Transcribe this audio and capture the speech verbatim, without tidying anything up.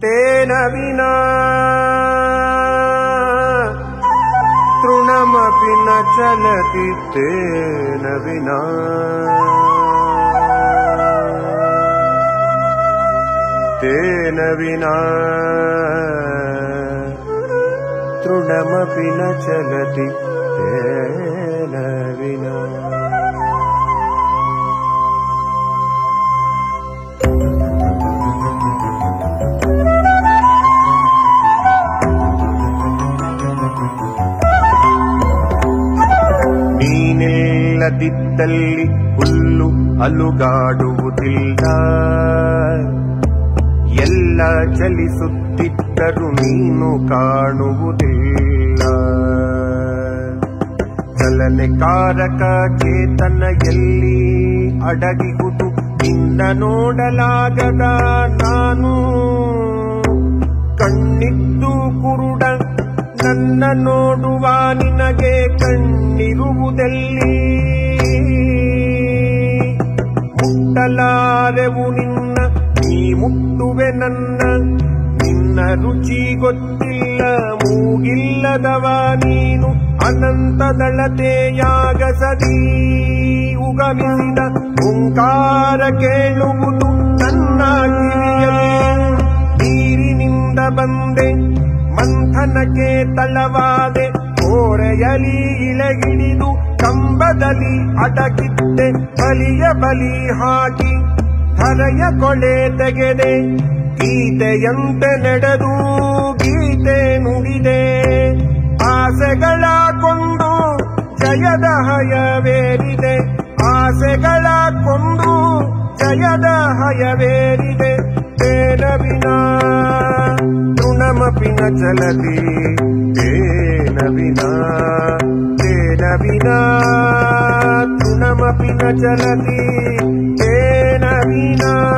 तेन विना तृणमपि न चलति तेन विना तेन विना तृणमपि न चलति तेन विना। ನೀನಿಲ್ಲದಿದ್ದಲ್ಲಿ ಹುಲ್ಲು ಅಲುಗಾಡುವುದಿಲ್ಲ, ಎಲ್ಲ ಚಲಿಸುತ್ತಿದ್ದರೂ ನೀನು ಕಾಣುವುದಿಲ್ಲ. ಚಲನೆಕಾರಕ ಚೇತನ ಎಲ್ಲಿ ಅಡಗಿಹುದು ನಿನ್ನ ನೋಡಲಾಗದ ನಾನು. ಕಣ್ಣಿದ್ದು ಕುರುಡ ನನ್ನ ನೋಡುವ ನಿನಗೆ ಕಣ್ಣಿರುವುದೆಲ್ಲಿ. ಮುಟ್ಟಲಾರೆವು ನಿನ್ನ ನೀ ಮುಟ್ಟುವೆ ನನ್ನ, ನಿನ್ನ ರುಚಿ ಗೊತ್ತಿಲ್ಲ ಮೂಗಿಲ್ಲದವ ನೀನು. ಅನಂತದಳತೆಯಾಗಸದಿ ಉಗಮಿಸಿದ ಓಂಕಾರ ಕೇಳುವುದು ನನ್ನ ಕಿವಿಯಲ್ಲಿ. ನೀರಿನಿಂದ ಬಂದೆ ಮಂಥನಕ್ಕೆ ತಳವಾದೆ, ಕೋರೆಯಲಿ ಇಳೆಗಿಡಿದು ಕಂಬದಲ್ಲಿ ಅಡಗಿದ್ದೆ. ಬಲಿಯ ಬಲಿ ಹಾಕಿ ಹರೆಯ ಕೊಳೆ ತೆಗೆದೆ, ಗೀತೆಯಂತೆ ನಡೆದು ಗೀತೆ ನುಡಿದೆ. ಆಸೆಗಳ ಕೊಂದು ಜಯದ ಹಯವೇರಿದೆ, ಆಸೆಗಳ ಕೊಂದು ಜಯದ ಹಯವೇರಿದೆ. ತೇನ ವಿನಾ ತೃಣಮಪಿ ನ ಚಲತಿ ತೇನ ವಿನಾ ತೇನ ವಿನಾ ತೃಣಮಪಿ ನ ಚಲತಿ ತೇನ ವಿನಾ.